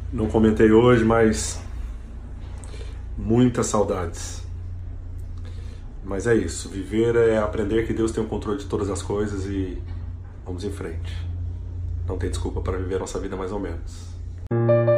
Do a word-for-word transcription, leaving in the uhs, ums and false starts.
Não comentei hoje, mas muitas saudades. Mas é isso, viver é aprender que Deus tem o controle de todas as coisas e vamos em frente. Não tem desculpa para viver a nossa vida mais ou menos.